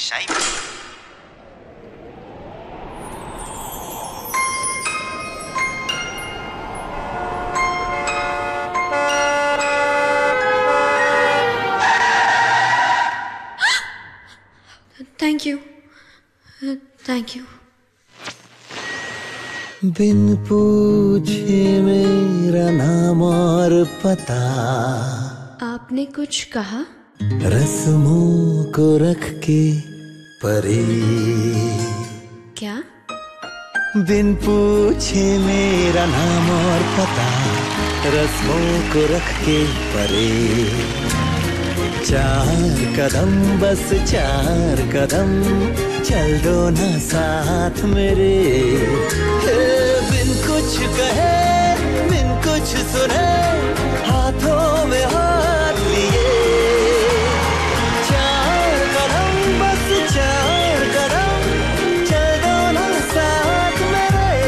Shahi. Thank you, thank you. बिन पूछे मेरा नाम और पता, आपने कुछ कहा? रस्मों को रख के परे, क्या? बिन पूछे मेरा नाम और पता, रस्मों को रख के परे। 4 कदम बस 4 कदम चल दो ना साथ मेरे। बिन कुछ कहे बिन कुछ सुने हाथों में हाथ लिए। 4 कदम बस 4 कदम चल दो ना साथ मेरे।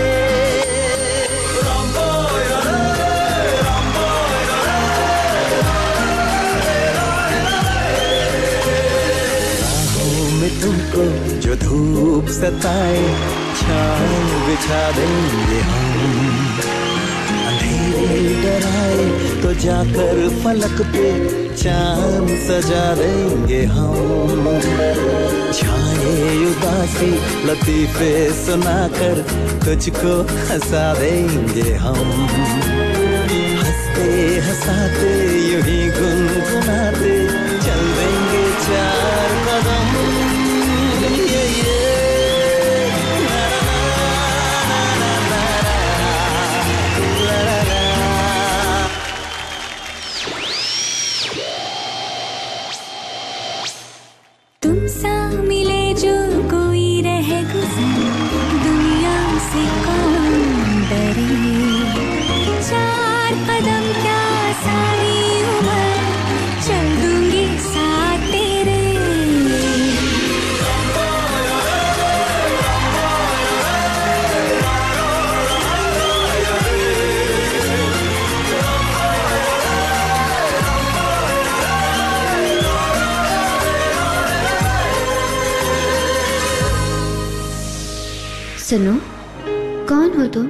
राहों में तुमको जो धूप सताए, छाँव बिछा देंगे हम। अंधेरे डराए तो जाकर फलक पे चांद सजा देंगे हम। छाए उदासी लतीफे सुनाकर तुझको हंसा देंगे हम। हंसते हंसाते यूं ही गुनगुनाते चल देंगे 4 कदम। तुमसा मिले जो कोई रह गुजर, दुनिया से कौन डरे। 4 कदम क्या सारी उम्र चल दूंगी साथ तेरे। सुनो, कौन हो तुम?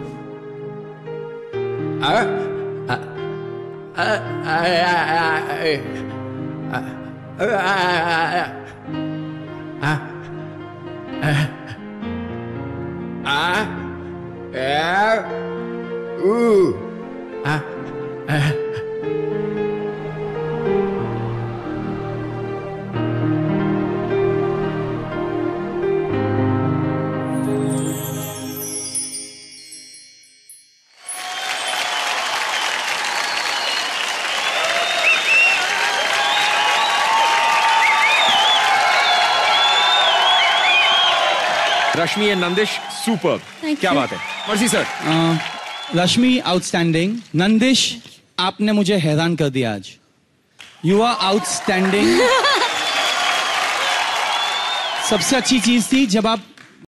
रश्मि एंड नंदिश सुपर, क्या बात है। Merci sir. Rashmi outstanding, Nandish आपने मुझे हैरान कर दिया आज। You are outstanding. सबसे अच्छी चीज थी जब आप